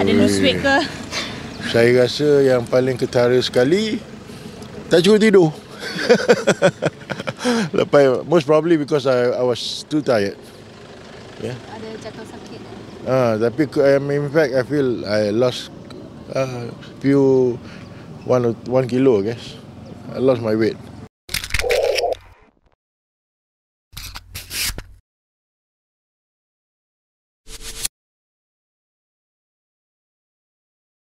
Ada lose weight ke? Saya rasa yang paling ketara sekali, tak cukup tidur. Lepas, most probably because I was too tired. Yeah. Ada jatuh sakit? Tapi in fact I feel I lost few 1 kilo, I guess. I lost my weight.